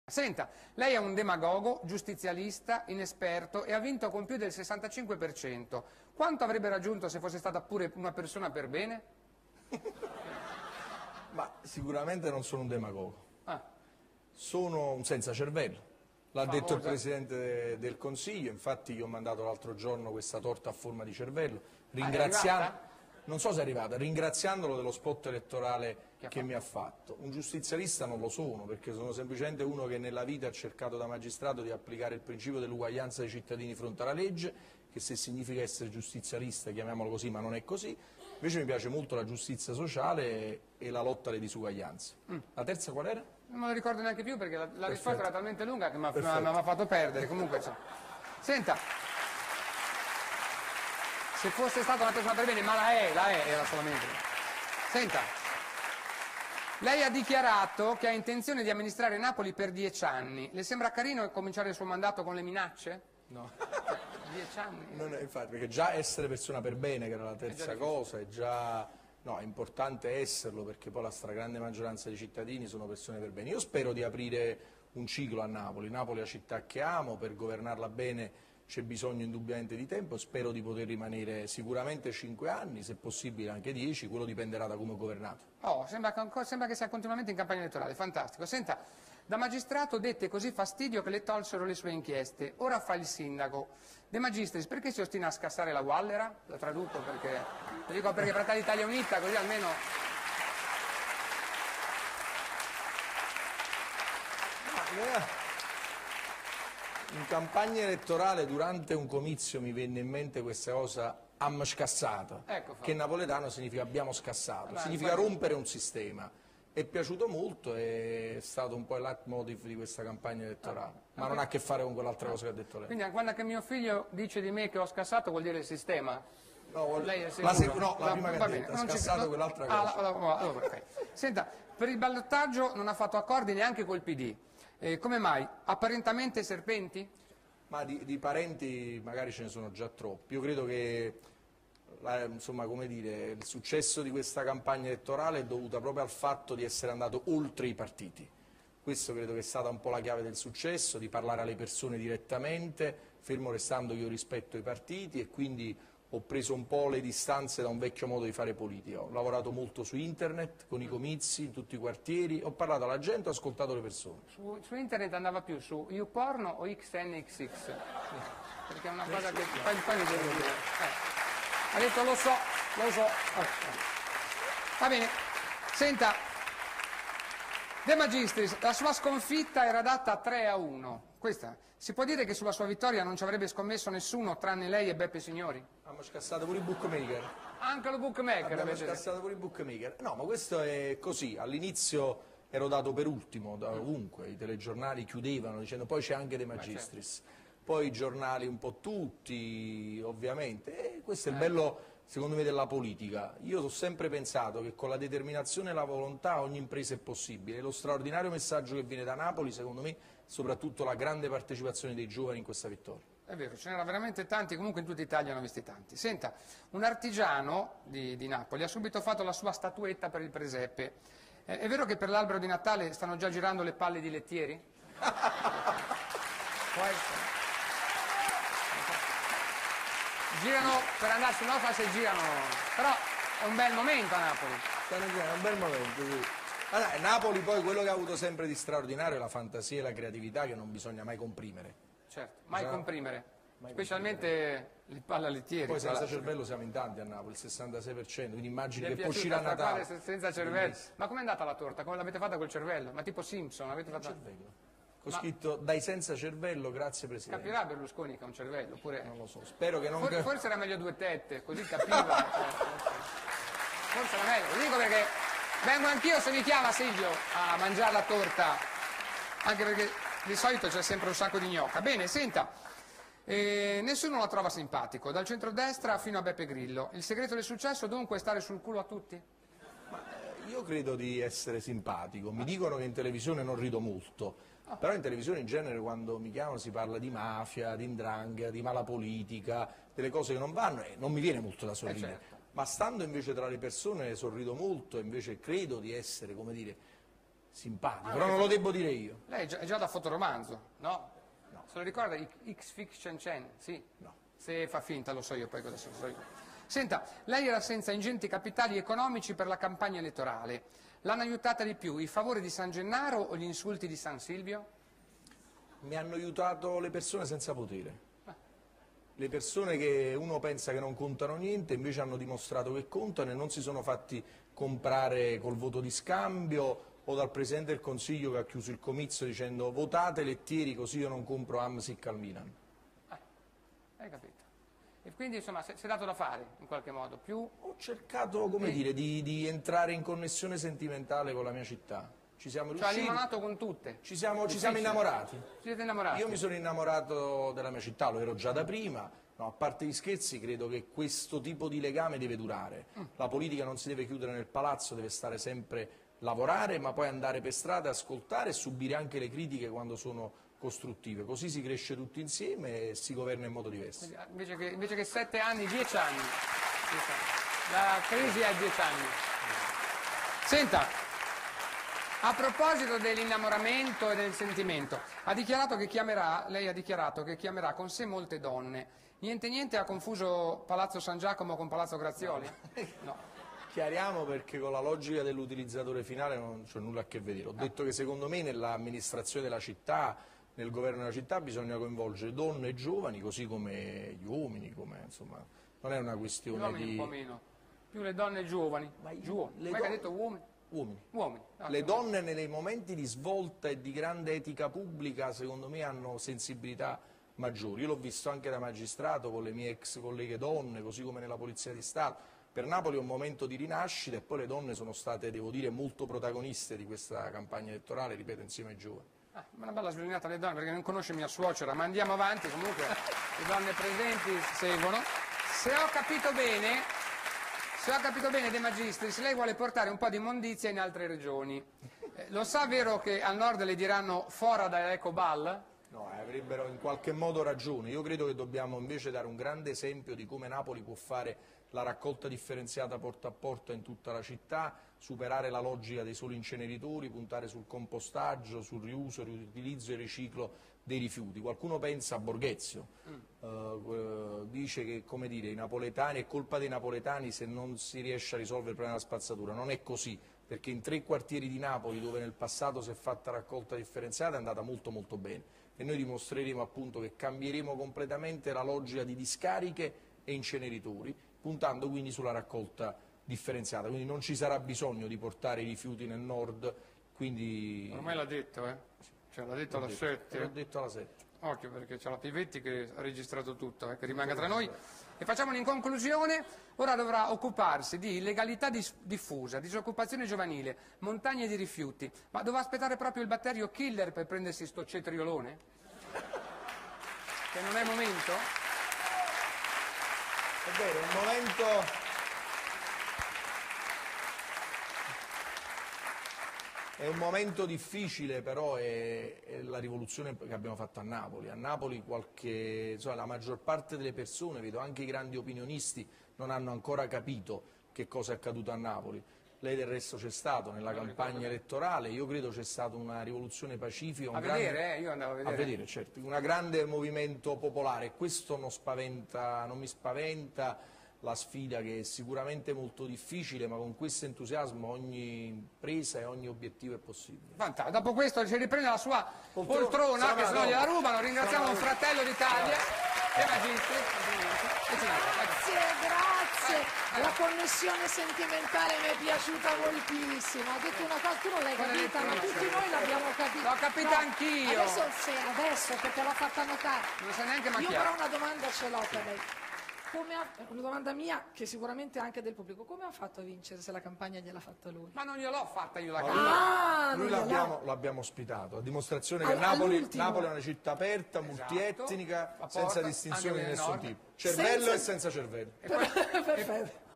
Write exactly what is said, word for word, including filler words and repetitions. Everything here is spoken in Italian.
Senta, lei è un demagogo, giustizialista, inesperto e ha vinto con più del sessantacinque per cento. Quanto avrebbe raggiunto se fosse stata pure una persona per bene? Ma sicuramente non sono un demagogo. Ah. Sono un senza cervello. L'ha Famosa. detto il Presidente del Consiglio, infatti io ho mandato l'altro giorno questa torta a forma di cervello, ringraziando, non so se è arrivata, ringraziandolo dello spot elettorale che, che mi ha fatto. Un giustizialista non lo sono, perché sono semplicemente uno che nella vita ha cercato da magistrato di applicare il principio dell'uguaglianza dei cittadini di fronte alla legge, che se significa essere giustizialista, chiamiamolo così, ma non è così. Invece mi piace molto la giustizia sociale e la lotta alle disuguaglianze. Mm. La terza qual era? Non me lo ricordo neanche più perché la, la risposta era talmente lunga che mi ha fatto perdere. Comunque, cioè. Senta, se fosse stata una persona per bene, ma la è, la è, era solamente. Senta, lei ha dichiarato che ha intenzione di amministrare Napoli per dieci anni. Le sembra carino cominciare il suo mandato con le minacce? No. Dieci anni? Non è, infatti, perché già essere persona per bene, che era la terza è cosa, è già... No, è importante esserlo, perché poi la stragrande maggioranza dei cittadini sono persone per bene. Io spero di aprire un ciclo a Napoli. Napoli è la città che amo, per governarla bene c'è bisogno indubbiamente di tempo, spero di poter rimanere sicuramente cinque anni, se possibile anche dieci, quello dipenderà da come ho governato. Oh, sembra che, sembra che sia continuamente in campagna elettorale, fantastico. Senta, da magistrato dette così fastidio che le tolsero le sue inchieste, ora fa il sindaco. De Magistris, perché si ostina a scassare la Wallera? La traduco perché, lo dico perché Fratelli Italia Unita, così almeno... In campagna elettorale, durante un comizio, mi venne in mente questa cosa, am scassata, ecco, che in napoletano significa abbiamo scassato, allora, significa infatti... rompere un sistema. È piaciuto molto, è stato un po' il leitmotiv di questa campagna elettorale, ah, ma okay. Non ha a che fare con quell'altra ah. cosa che ha detto lei. Quindi quando che mio figlio dice di me che ho scassato vuol dire il sistema? No, lei è la, no, la prima che ha detto, ha scassato no, quell'altra cosa. Ah, la, la, la, okay. Senta, per il ballottaggio non ha fatto accordi neanche col P D. Eh, come mai? Apparentemente serpenti? Ma di, di parenti magari ce ne sono già troppi. Io credo che la, insomma, come dire, il successo di questa campagna elettorale è dovuto proprio al fatto di essere andato oltre i partiti. Questo credo che è stata un po' la chiave del successo, di parlare alle persone direttamente, fermo restando che io rispetto i partiti, e quindi ho preso un po' le distanze da un vecchio modo di fare politica. Ho lavorato molto su internet, con i comizi, in tutti i quartieri, ho parlato alla gente, ho ascoltato le persone. Su, su internet andava più su YouPorn o X N X X? Sì. Perché è una cosa che poi, poi mi devo dire. Eh. Ha detto lo so, lo so. Va bene. Senta, De Magistris, la sua sconfitta era data tre a uno. Questa. Si può dire che sulla sua vittoria non ci avrebbe scommesso nessuno tranne lei e Beppe Signori? Abbiamo scassato pure i bookmaker. Anche lo bookmaker? Abbiamo scassato pure i bookmaker. No, ma questo è così. All'inizio ero dato per ultimo, da ovunque. I telegiornali chiudevano dicendo poi c'è anche De Magistris. Poi i giornali un po' tutti, ovviamente. E questo è il bello, secondo me, della politica. Io ho sempre pensato che con la determinazione e la volontà ogni impresa è possibile. Lo straordinario messaggio che viene da Napoli, secondo me, soprattutto la grande partecipazione dei giovani in questa vittoria. È vero, ce n'erano veramente tanti, comunque in tutta Italia hanno visti tanti. Senta, un artigiano di, di Napoli ha subito fatto la sua statuetta per il presepe. Eh, è vero che per l'albero di Natale stanno già girando le palle di lettieri? Può essere. Girano per andarsi, no, fa se girano, però è un bel momento a Napoli. È un bel momento, sì. Allora, Napoli poi quello che ha avuto sempre di straordinario è la fantasia e la creatività che non bisogna mai comprimere. Certo, mai bisogna... comprimere, mai specialmente comprimere. Le palle lettieri. Poi senza cervello siamo in tanti a Napoli, il sessantasei per cento, quindi immagini che poi uscirà a Natale. Senza cervello. Ma com'è andata la torta? Come l'avete fatta col cervello? Ma tipo Simpson? Avete fatto... cervello. Ho Ma... scritto dai senza cervello, grazie Presidente. Capirà Berlusconi che ha un cervello, oppure... Non lo so, spero che non... Forse, forse era meglio due tette, così capiva. Forse era meglio, lo dico perché... Vengo anch'io se mi chiama Silvio a mangiare la torta, anche perché di solito c'è sempre un sacco di gnocca. Bene, senta, eh, nessuno la trova simpatico, dal centrodestra fino a Beppe Grillo. Il segreto del successo dunque è stare sul culo a tutti? Ma, eh, io credo di essere simpatico, mi dicono che in televisione non rido molto, ah. Però in televisione in genere quando mi chiamano si parla di mafia, di 'ndrangheta, di mala politica, delle cose che non vanno e non mi viene molto da sorridere. Eh certo. Ma stando invece tra le persone sorrido molto e invece credo di essere, come dire, simpatico, Ah, però non perché- lo devo dire io. Lei è già, è già da fotoromanzo, no? No. Se lo ricorda, I- X-Fiction Chen, sì. No. Se fa finta, lo so io poi cosa so so io. Senta, lei era senza ingenti capitali economici per la campagna elettorale. L'hanno aiutata di più i favori di San Gennaro o gli insulti di San Silvio? Mi hanno aiutato le persone senza potere. Le persone che uno pensa che non contano niente invece hanno dimostrato che contano e non si sono fatti comprare col voto di scambio o dal Presidente del Consiglio che ha chiuso il comizio dicendo votate Lettieri così io non compro Amsic al Milan. Hai capito? E quindi insomma si è dato da fare in qualche modo, più... Ho cercato, come Eh. dire, di, di entrare in connessione sentimentale con la mia città. Ci siamo Cioè ha riusciti, limonato con tutte. ci siamo, ci Difficile. siamo innamorati. Ci siete innamorati? Io mi sono innamorato della mia città, lo ero già da prima, no, a parte gli scherzi credo che questo tipo di legame deve durare. La politica non si deve chiudere nel palazzo, deve stare sempre lavorare, ma poi andare per strada, ascoltare e subire anche le critiche quando sono costruttive. Così si cresce tutti insieme e si governa in modo diverso. Invece che, invece che sette anni, dieci anni. Dieci anni. La crisi è dieci anni. Senta, a proposito dell'innamoramento e del sentimento, ha dichiarato che chiamerà, lei ha dichiarato che chiamerà con sé molte donne. Niente niente ha confuso Palazzo San Giacomo con Palazzo Grazioli? No. Chiariamo perché con la logica dell'utilizzatore finale non c'è nulla a che vedere. Ho detto che secondo me nell'amministrazione della città, nel governo della città bisogna coinvolgere donne e giovani, così come gli uomini, come, insomma, non è una Gli questione uomini di... un po' meno. Più le donne giovani. Ma io- Giovani. le Ma che ha don- detto uomini? Uomini. Uomini. No, Le insomma. donne nei momenti di svolta e di grande etica pubblica secondo me hanno sensibilità maggiori. Io l'ho visto anche da magistrato con le mie ex colleghe donne, così come nella Polizia di Stato. Per Napoli è un momento di rinascita e poi le donne sono state, devo dire, molto protagoniste di questa campagna elettorale, ripeto, insieme ai giovani. Ah, ma una bella sviolinata alle donne perché non conosce mia suocera, ma andiamo avanti, comunque le donne presenti seguono. Se ho capito bene, se ho capito bene De Magistris, lei vuole portare un po' di immondizia in altre regioni. Eh, lo sa vero che al nord le diranno fora da Ecobal? No, eh, avrebbero in qualche modo ragione. Io credo che dobbiamo invece dare un grande esempio di come Napoli può fare la raccolta differenziata porta a porta in tutta la città, superare la logica dei soli inceneritori, puntare sul compostaggio, sul riuso, riutilizzo e riciclo dei rifiuti. Qualcuno pensa a Borghezio, mm. uh, dice che come dire, i napoletani, è colpa dei napoletani se non si riesce a risolvere il problema della spazzatura. Non è così, perché in tre quartieri di Napoli dove nel passato si è fatta raccolta differenziata è andata molto molto bene e noi dimostreremo appunto che cambieremo completamente la logica di discariche e inceneritori, puntando quindi sulla raccolta differenziata, quindi non ci sarà bisogno di portare i rifiuti nel nord, quindi... Ormai l'ha detto, eh? Cioè, l'ha detto alla L'ho sette. detto alla sette. Occhio perché c'è la Pivetti che ha registrato tutto, eh, che rimanga tra noi. E facciamo in conclusione, ora dovrà occuparsi di illegalità dis- diffusa, disoccupazione giovanile, montagne di rifiuti. Ma dovrà aspettare proprio il batterio killer per prendersi sto cetriolone? Che non è momento? È vero, è un momento... È un momento difficile, però è, è la rivoluzione che abbiamo fatto a Napoli. A Napoli qualche, insomma, la maggior parte delle persone, vedo anche i grandi opinionisti, non hanno ancora capito che cosa è accaduto a Napoli. Lei del resto c'è stato nella campagna elettorale, io credo c'è stata una rivoluzione pacifica. Un A grande... vedere, eh? Io andavo a vedere. A vedere, certo, un grande movimento popolare. Questo non spaventa, non mi spaventa. La sfida che è sicuramente molto difficile, ma con questo entusiasmo ogni impresa e ogni obiettivo è possibile. Fantastico. Dopo questo si riprende la sua Poltrona. poltrona, Sarà che se no dopo. gliela rubano. Ringraziamo Sarà un dopo. fratello d'Italia. E Magistri. complimenti. E ce n'è. Grazie, grazie. La connessione sentimentale mi è piaciuta moltissimo. Ha detto una cosa, tu non l'hai Qual è capita, ma l'ultima? tutti noi l'abbiamo capita. L'ho capita anch'io. Adesso, se, adesso perché l'ho fatta notare. Non sa neanche Io macchiare. però una domanda ce l'ho per lei. Come ha, una domanda mia, che sicuramente anche del pubblico. Come ha fatto a vincere se la campagna gliel'ha fatta lui? Ma non gliel'ho fatta io la No, campagna. Ah, Lui non gliel'ha- l'abbiamo, l'abbiamo ospitato, a dimostrazione che All- Napoli, all'ultimo. Napoli è una città aperta, Esatto. multietnica, La senza porta, distinzioni anche di nel nessun nord. tipo. Cervello Senza- e senza cervello. E poi, Perfetto.